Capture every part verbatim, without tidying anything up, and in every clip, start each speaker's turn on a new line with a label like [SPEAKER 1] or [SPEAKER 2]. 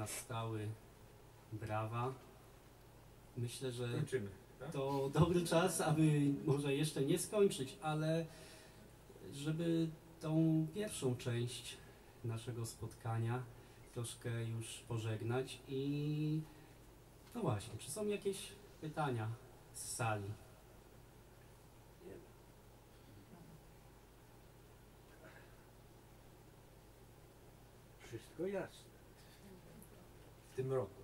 [SPEAKER 1] nastały brawa. Myślę, że
[SPEAKER 2] Kończymy, tak?
[SPEAKER 1] to dobry czas, aby może jeszcze nie skończyć, ale żeby tą pierwszą część naszego spotkania troszkę już pożegnać. I no właśnie, czy są jakieś pytania z sali?
[SPEAKER 3] Wszystko jasne.
[SPEAKER 2] W tym roku.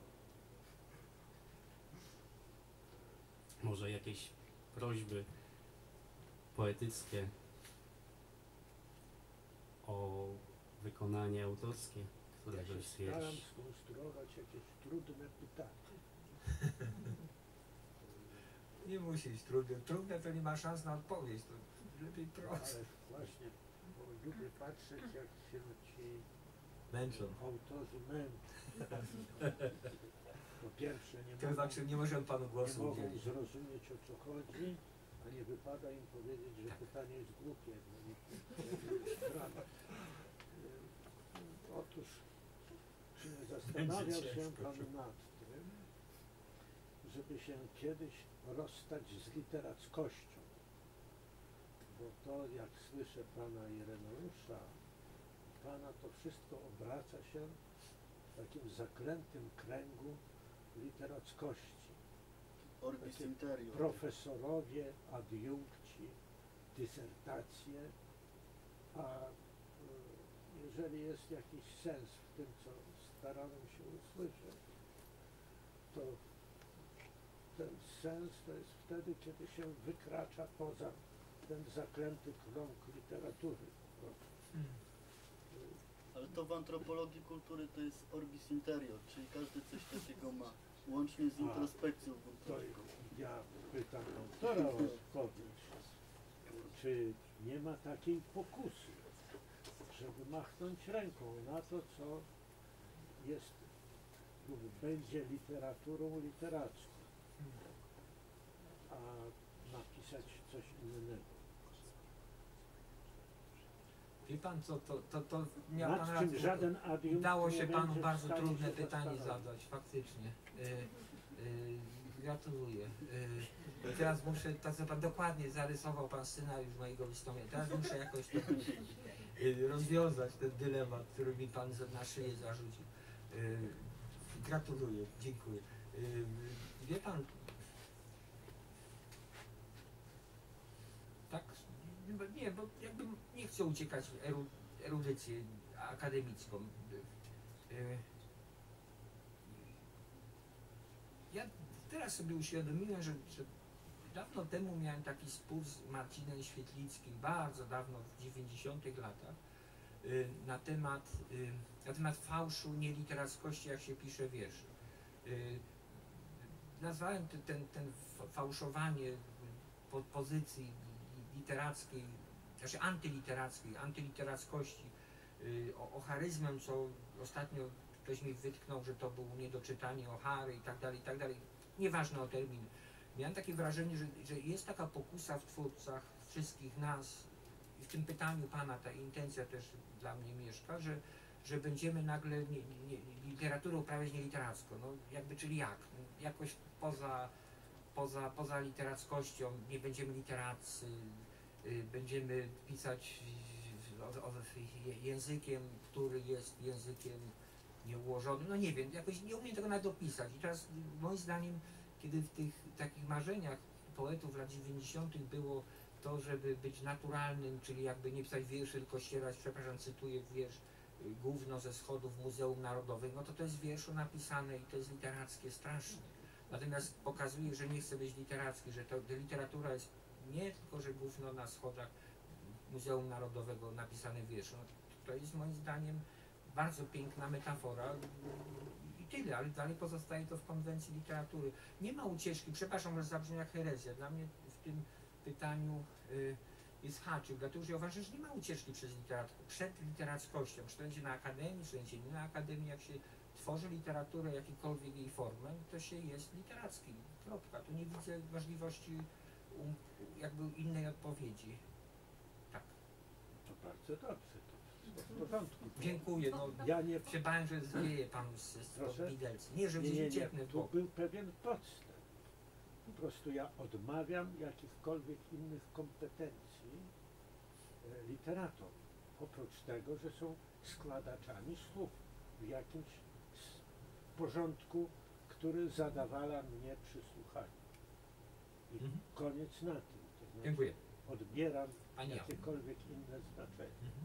[SPEAKER 1] Może jakieś prośby poetyckie o wykonanie autorskie
[SPEAKER 3] Ja się
[SPEAKER 1] któregoś z
[SPEAKER 3] staram
[SPEAKER 1] wierszy.
[SPEAKER 3] skonstruować jakieś trudne pytanie.
[SPEAKER 2] Nie musi być trudne. Trudne to nie ma szans na odpowiedź. To lepiej proste.
[SPEAKER 3] Ale właśnie, bo lubię patrzeć, jak się ci
[SPEAKER 2] Męczą.
[SPEAKER 3] autorzy męczą. Po pierwsze, nie
[SPEAKER 2] To
[SPEAKER 3] mogą,
[SPEAKER 2] znaczy nie może on panu
[SPEAKER 3] nie
[SPEAKER 2] głosu
[SPEAKER 3] mogą
[SPEAKER 2] udzielić.
[SPEAKER 3] zrozumieć, o co chodzi, a nie wypada im powiedzieć, że
[SPEAKER 2] Tak.
[SPEAKER 3] pytanie jest głupie. No nie, nie jest prawda. Otóż, czy nie zastanawiał się
[SPEAKER 2] ciężko,
[SPEAKER 3] Pan
[SPEAKER 2] czy-
[SPEAKER 3] nad tym, żeby się kiedyś rozstać z literackością? Bo to, jak słyszę Pana Ireneusza, Pana to wszystko obraca się w takim zaklętym kręgu literackości.
[SPEAKER 4] Orbis
[SPEAKER 3] Takie
[SPEAKER 4] interior.
[SPEAKER 3] Profesorowie, adiunkci, dysertacje, a y, jeżeli jest jakiś sens w tym, co starałem się usłyszeć, to ten sens to jest wtedy, kiedy się wykracza poza ten zaklęty krąg literatury. po prostu.
[SPEAKER 4] Ale to w antropologii kultury to jest orbis interior, czyli każdy coś takiego ma, łącznie z introspekcją
[SPEAKER 3] To
[SPEAKER 4] wątrobną.
[SPEAKER 3] ja pytam autora o odpowiedź, czy nie ma takiej pokusy, żeby machnąć ręką na to, co jest lub będzie literaturą literacką, a napisać coś innego.
[SPEAKER 2] Wie pan co, to, to, to miał pan
[SPEAKER 3] Nad czym
[SPEAKER 2] rację.
[SPEAKER 3] żaden adiunkt
[SPEAKER 2] Udało
[SPEAKER 3] nie
[SPEAKER 2] się panu
[SPEAKER 3] będzie w
[SPEAKER 2] bardzo
[SPEAKER 3] stanie
[SPEAKER 2] trudne
[SPEAKER 3] się
[SPEAKER 2] pytanie
[SPEAKER 3] zastanowić.
[SPEAKER 2] zadać, faktycznie. Y, y, gratuluję. Y, teraz muszę, tak co pan dokładnie zarysował pan scenariusz mojego wystąpienia. Teraz muszę jakoś to y, rozwiązać ten dylemat, który mi pan za- na szyję zarzucił. Y, gratuluję, dziękuję. Y, wie pan, tak, nie, bo jakby nie chcę uciekać w eru, erudycję akademicką. Y, Ja teraz sobie uświadomiłem, że, że dawno temu miałem taki spór z Marcinem Świetlickim, bardzo dawno, w dziewięćdziesiątych latach, y, na temat, y, na temat fałszu nieliterackości, jak się pisze wiersze. Y, nazwałem ten, ten, ten fałszowanie po, pozycji literackiej, znaczy antyliterackiej, antyliterackości, y, o, o charyzmem, co ostatnio ktoś mi wytknął, że to było niedoczytanie O'Hary i tak dalej, i tak dalej. Nieważne o termin. Miałem takie wrażenie, że, że jest taka pokusa w twórcach, wszystkich nas, i w tym pytaniu Pana ta intencja też dla mnie mieszka, że, że będziemy nagle nie, nie, literaturę uprawiać nieliteracko. No jakby, czyli jak? No, jakoś poza, poza, poza literackością, nie będziemy literacy, y, będziemy pisać o, o, językiem, który jest językiem nieułożony, no nie wiem, jakoś nie umiem tego nawet opisać. I teraz moim zdaniem, kiedy w tych takich marzeniach poetów lat dziewięćdziesiątych było to, żeby być naturalnym, czyli jakby nie pisać wierszy, tylko ścierać, przepraszam, cytuję wiersz, y, gówno ze schodów w Muzeum Narodowym, no to to jest wierszu napisane i to jest literackie strasznie. Natomiast pokazuje, że nie chce być literacki, że to, to literatura jest nie tylko, że gówno na schodach Muzeum Narodowego napisane wiersze. No, to jest moim zdaniem bardzo piękna metafora i tyle, ale dalej pozostaje to w konwencji literatury. Nie ma ucieczki, przepraszam, że zabrzmi jak herezja. Dla mnie w tym pytaniu y, jest haczyk, dlatego że ja uważam, że nie ma ucieczki przez literat przed literackością. Czy to będzie na akademii, czy to będzie nie na akademii, jak się tworzy literaturę, jakiejkolwiek jej formę, to się jest literacki. Kropka. Tu nie widzę możliwości um, jakby innej odpowiedzi. Tak.
[SPEAKER 3] To bardzo dobrze. To wszystko w porządku.
[SPEAKER 2] Dziękuję, no
[SPEAKER 3] Ja nie...
[SPEAKER 2] się bałem, że zwieje pan z, z
[SPEAKER 3] Proszę?
[SPEAKER 2] widelcy. Nie, że
[SPEAKER 3] Nie,
[SPEAKER 2] gdzieś
[SPEAKER 3] nie, nie.
[SPEAKER 2] ucieknę w
[SPEAKER 3] Tu
[SPEAKER 2] bok.
[SPEAKER 3] był pewien podstęp. Po prostu ja odmawiam jakichkolwiek innych kompetencji e, literatom. Oprócz tego, że są składaczami słów w jakimś s- porządku, który zadawala mnie przy słuchaniu. I
[SPEAKER 2] Mhm.
[SPEAKER 3] koniec na tym. To znaczy
[SPEAKER 2] Dziękuję.
[SPEAKER 3] odbieram
[SPEAKER 2] Pani Joanna.
[SPEAKER 3] jakiekolwiek inne znaczenie.
[SPEAKER 2] Mhm.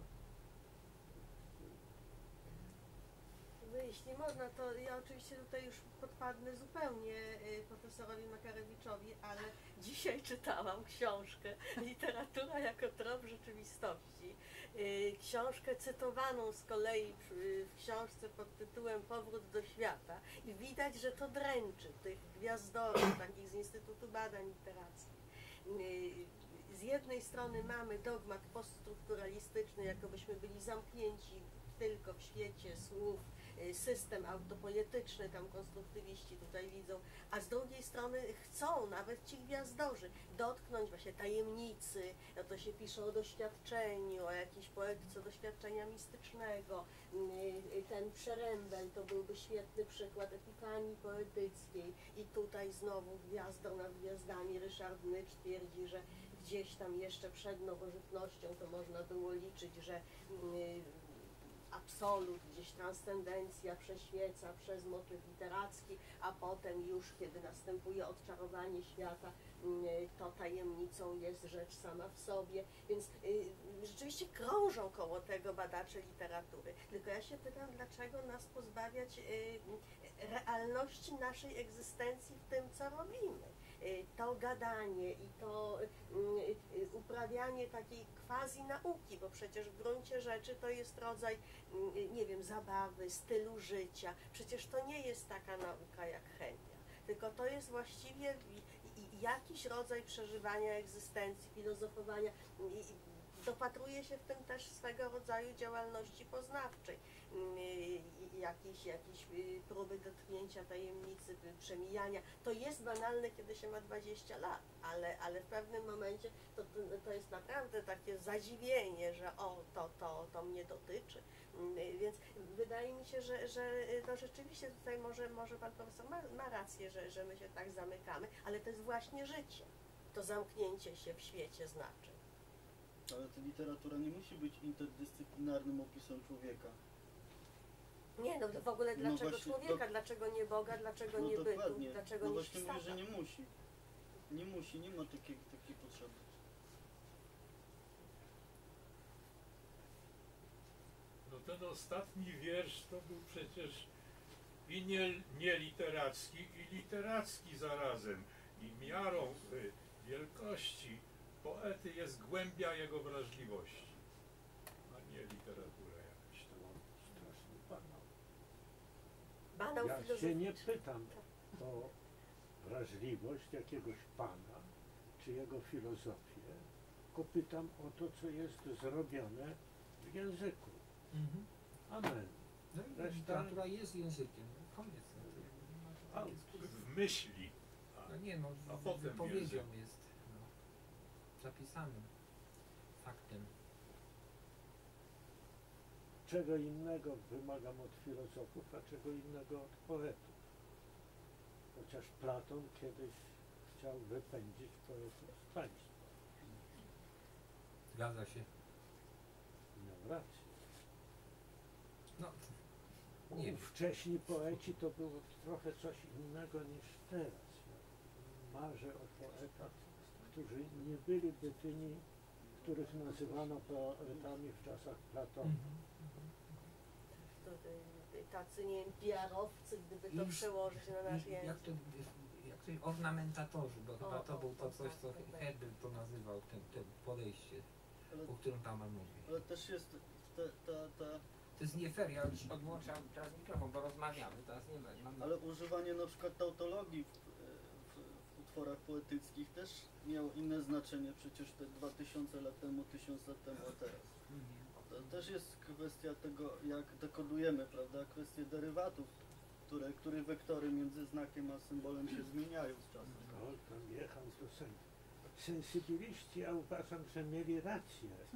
[SPEAKER 5] No, jeśli można, to ja oczywiście tutaj już podpadnę zupełnie y, profesorowi Makarewiczowi, ale dzisiaj czytałam książkę Literatura jako trop rzeczywistości. Y, książkę cytowaną z kolei przy- w książce pod tytułem Powrót do świata i widać, że to dręczy tych gwiazdorzy, takich z Instytutu Badań Literackich. Y, Z jednej strony mamy dogmat poststrukturalistyczny, jakobyśmy byli zamknięci tylko w świecie słów, y, system autopoetyczny, tam konstruktywiści tutaj widzą, a z drugiej strony chcą nawet ci gwiazdorzy dotknąć właśnie tajemnicy, no to się pisze o doświadczeniu, o jakiejś poetyce doświadczenia mistycznego. Y, y, Ten Przerębel to byłby świetny przykład epifanii poetyckiej i tutaj znowu gwiazdą nad gwiazdami Ryszard Nycz twierdzi, że gdzieś tam jeszcze przed nowożytnością to można było liczyć, że y, absolut, gdzieś transcendencja prześwieca przez motyw literacki, a potem już, kiedy następuje odczarowanie świata, y, to tajemnicą jest rzecz sama w sobie, więc y, rzeczywiście krążą koło tego badacze literatury. Tylko ja się pytam, dlaczego nas pozbawiać y, realności naszej egzystencji w tym, co robimy. Y, To gadanie i to y, y, uprawianie takiej quasi nauki, bo przecież w gruncie rzeczy to jest rodzaj, y, nie wiem, zabawy, stylu życia. Przecież to nie jest taka nauka jak chemia, tylko to jest właściwie i- i- jakiś rodzaj przeżywania egzystencji, filozofowania. I- i Dopatruje się w tym też swego rodzaju działalności poznawczej, mm, y, jakiejś, jakiejś y, próby dotknięcia tajemnicy, y, przemijania. To jest banalne, kiedy się ma dwadzieścia lat, ale, ale w pewnym momencie to, to, to jest naprawdę takie zadziwienie, że o, to, to, to mnie dotyczy. Mm, y, Więc wydaje mi się, że, że y, no rzeczywiście tutaj może, może pan profesor ma, ma rację, że, że my się tak zamykamy, ale to jest właśnie życie, to zamknięcie się w świecie znaczeń.
[SPEAKER 4] Ale ta literatura nie musi być interdyscyplinarnym opisem człowieka.
[SPEAKER 5] Nie, no w ogóle
[SPEAKER 4] No
[SPEAKER 5] dlaczego
[SPEAKER 4] właśnie,
[SPEAKER 5] człowieka,
[SPEAKER 4] do-
[SPEAKER 5] dlaczego nie Boga, dlaczego
[SPEAKER 4] No
[SPEAKER 5] nie bytu,
[SPEAKER 4] dokładnie.
[SPEAKER 5] dlaczego
[SPEAKER 4] No
[SPEAKER 5] nie
[SPEAKER 4] właśnie mówię,
[SPEAKER 5] świstaka.
[SPEAKER 4] że nie musi. Nie musi, nie ma takiej, takiej potrzeby.
[SPEAKER 6] No ten ostatni wiersz to był przecież i nie, nieliteracki, i literacki zarazem. I miarą y, wielkości poety jest głębia jego wrażliwości, a nie literatura jakaś tam.
[SPEAKER 3] Straszny banał.
[SPEAKER 5] Banał
[SPEAKER 3] Ja się
[SPEAKER 5] filozoficzny.
[SPEAKER 3] nie pytam o wrażliwość jakiegoś pana, czy jego filozofię, tylko pytam o to, co jest zrobione w języku.
[SPEAKER 2] Mhm.
[SPEAKER 3] Amen.
[SPEAKER 2] No i
[SPEAKER 3] Reszta-
[SPEAKER 2] literatura jest językiem. No, koniec. No, to
[SPEAKER 3] A,
[SPEAKER 2] nie ma dyskusji.
[SPEAKER 6] W myśli. A,
[SPEAKER 2] No nie no,
[SPEAKER 6] A
[SPEAKER 2] w-
[SPEAKER 6] potem
[SPEAKER 2] wypowiedzią
[SPEAKER 6] język.
[SPEAKER 2] jest no, zapisanym faktem.
[SPEAKER 3] Czego innego wymagam od filozofów, a czego innego od poetów. Chociaż Platon kiedyś chciał wypędzić poetów z państwa.
[SPEAKER 2] Zgadza się.
[SPEAKER 3] Miał rację.
[SPEAKER 2] No, nie wiem.
[SPEAKER 3] Wcześniej poeci to było trochę coś innego niż teraz. Ja marzę o poetach, którzy nie byliby tymi, których nazywano poetami w czasach Platona.
[SPEAKER 2] Mhm.
[SPEAKER 5] To, y, y, tacy, nie wiem, piarowcy, gdyby to
[SPEAKER 2] I-
[SPEAKER 5] przełożyć na nasz
[SPEAKER 2] I Jak
[SPEAKER 5] język.
[SPEAKER 2] to, jak to ornamentatorzy, bo chyba
[SPEAKER 5] O,
[SPEAKER 2] to
[SPEAKER 5] o,
[SPEAKER 2] był to
[SPEAKER 5] o,
[SPEAKER 2] coś,
[SPEAKER 5] tak,
[SPEAKER 2] co
[SPEAKER 5] tak, tak.
[SPEAKER 2] Hedel to nazywał, ten, to podejście,
[SPEAKER 4] Ale,
[SPEAKER 2] o którym tam pan mówi.
[SPEAKER 4] ale też jest ta, ta, ta,
[SPEAKER 2] To jest nie fair, ja już odłączam teraz mikrofon, bo rozmawiamy, teraz nie będę. Mam...
[SPEAKER 4] ale używanie na przykład tautologii w, w, w utworach poetyckich też miało inne znaczenie przecież te dwa tysiące lat temu, tysiąc lat temu, a teraz.
[SPEAKER 2] Mhm.
[SPEAKER 4] To też jest kwestia tego, jak dekodujemy, prawda? Kwestie derywatów, które, których wektory między znakiem a symbolem się zmieniają z czasem.
[SPEAKER 3] O, tam jechał to sen. Sensybiliści, ja uważam, że mieli rację.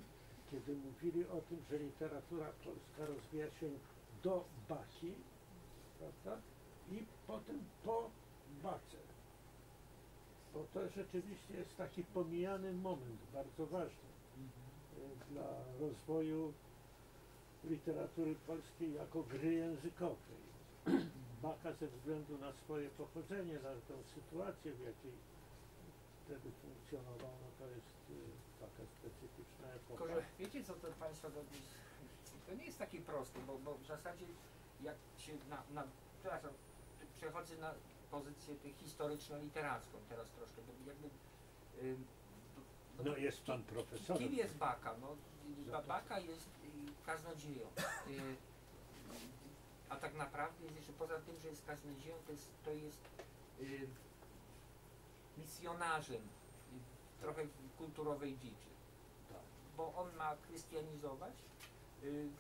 [SPEAKER 3] kiedy mówili o tym, że literatura polska rozwija się do Baki, prawda? I potem po Bace. Bo to rzeczywiście jest taki pomijany moment, bardzo ważny y, dla rozwoju literatury polskiej jako gry językowej. Baka ze względu na swoje pochodzenie, na tę sytuację, w jakiej wtedy funkcjonował, no to jest y, taka specyficzna epoka.
[SPEAKER 2] Tylko, że wiecie co to Państwo, to, to nie jest takie proste, bo, bo w zasadzie jak się na, na przepraszam, przechodzę na pozycję tę historyczno-literacką teraz troszkę, bo jakby y, bo,
[SPEAKER 3] No jest pan profesorem.
[SPEAKER 2] Kim jest Baka? No, ba- Baka jest y, kaznodzieją. Y, a tak naprawdę jest jeszcze poza tym, że jest kaznodzieją, to jest, to jest y, misjonarzem y, trochę kulturowej dziczy.
[SPEAKER 3] Tak.
[SPEAKER 2] Bo on ma chrystianizować y,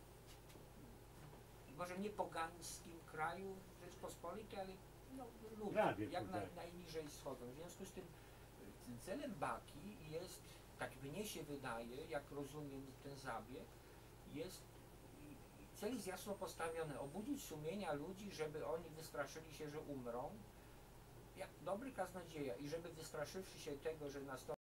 [SPEAKER 2] może nie pogańskim kraju Rzeczpospolitej, ale no, ludzi,
[SPEAKER 3] Prawie
[SPEAKER 2] jak naj,
[SPEAKER 3] pogańskim.
[SPEAKER 2] najniżej wschodzą. W związku z tym y, celem Baki jest, tak mnie się wydaje, jak rozumiem ten zabieg, jest y, cel jest jasno postawiony, obudzić sumienia ludzi, żeby oni wystraszyli się, że umrą, jak dobry kaznodzieja i żeby wystraszywszy się tego, że nastąpi